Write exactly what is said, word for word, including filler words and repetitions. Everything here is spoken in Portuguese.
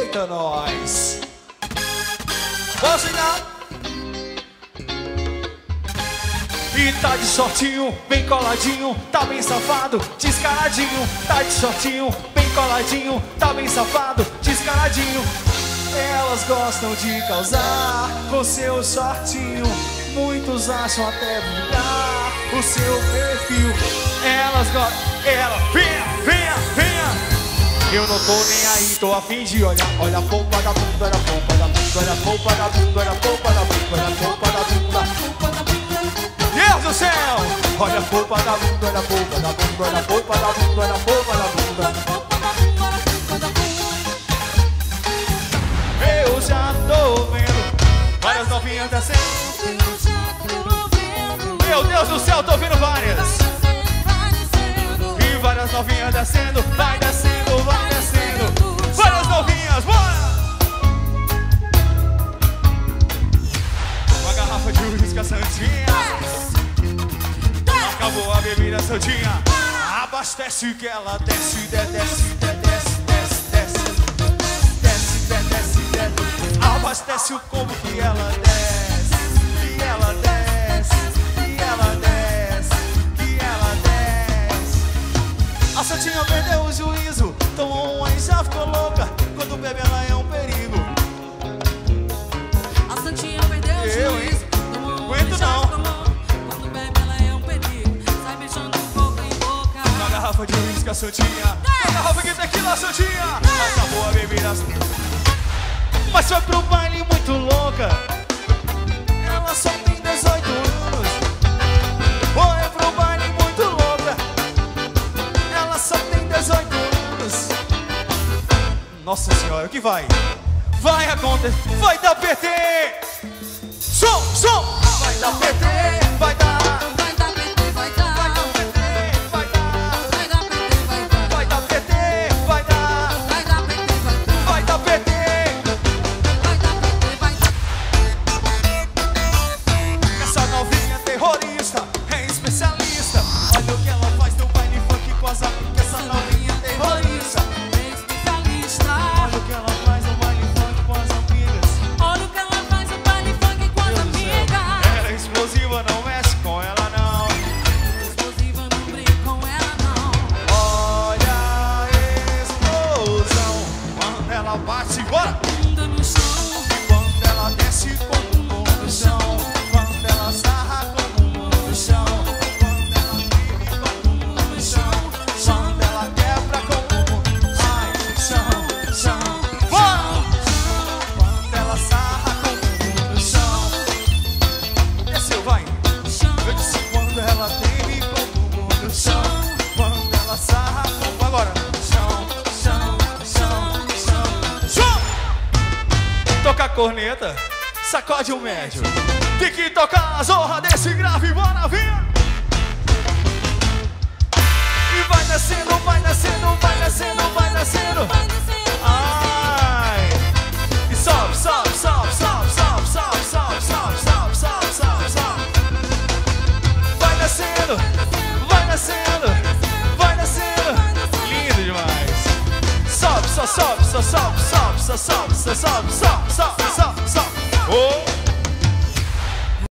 Eita, nós. Posso chegar? E tá de shortinho, bem coladinho, tá bem safado, descaradinho. Tá de shortinho, bem coladinho, tá bem safado, descaradinho. Elas gostam de causar com seu shortinho. Muitos acham até vulgar o seu perfil. Elas gostam, ela, venha, venha, venha. Eu não tô nem aí, tô a fim de olhar. Olha a polpa da bunda, olha a polpa da bunda, olha a polpa da bunda, olha a polpa da bunda, olha a polpa da bunda. Deus do céu! Olha a polpa da bunda, olha a polpa da bunda, olha a polpa da bunda, olha a polpa da bunda. Eu já tô vendo várias novinhas descendo. Meu Deus do céu, tô vendo várias. E várias novinhas descendo, vai descendo, vai descendo. Várias novinhas, bora! Uma garrafa de uísque santinha. Acabou a bebida santinha. Abastece que ela desce, desce, desce, desce, desce. Desce, desce, desce. Abastece o combo que ela desce. Que ela desce, que ela desce, que ela desce. A santinha perdeu o juízo, tomou uma e já ficou louca. Quando bebe ela é um perigo. A santinha perdeu o juízo. Eu, hein? Não aguento não. Quando bebe ela é um perigo. Sai beijando boca em boca. Uma garrafa de uísque santinha. Uma garrafa de tequila santinha. Acabou a bebida. Mas foi pro baile muito louca. Ela só tem dezoito anos. Foi pro baile muito louca. Ela só tem dezoito anos. Nossa senhora, o que vai? Vai acontecer, vai dar P T. Som, som. Vai dar P T, vai dar. Vai dar P T, vai dar. Vai dar P T, vai dar. Vai dar P T, vai dar. Vai dar P T, vai dar. Vai dar P T, vai dar. Vai dar P T. Vai dar P T, vai dar. Essa novinha terrorista é especialista. Olha o que ela faz no baile funk com as amigas. Essa novinha terrorista é especialista. olha o que ela faz no baile funk com as amigas. Olha o que ela faz no baile funk com as Deus do céu. amigas. Ela é explosiva, não mexe com ela não. Explosiva, não brinca com ela não. Olha a explosão quando ela bate, bora! Bunda no chão. E quando ela desce com o mundo no chão. Quando ela sarra com o mundo no chão. Quando ela vive com o mundo no chão. Quando ela quebra com o mundo. Ai, chão, chão, bora! Quando ela sarra com o mundo no chão. Desceu, vai! Eu disse quando ela teme com o mundo no chão. Quando ela sarra com... Agora! Chão, chão, chão, chão, chão! Toca a corneta, sacode o médio. Tem que tocar a zorra desse grave, bora vir! E vai descendo, vai descendo, vai descendo, vai descendo. Vai descendo. Ai! E sobe, sobe, sobe, sobe, sobe, sobe, sobe, sobe, sobe, sobe, sobe, sobe. Vai descendo, vai descendo, vai descendo. Lindo demais. Sobe, só sobe, só sobe, sobe, só sobe, só sobe, sobe, sobe, sobe, sobe. Oh!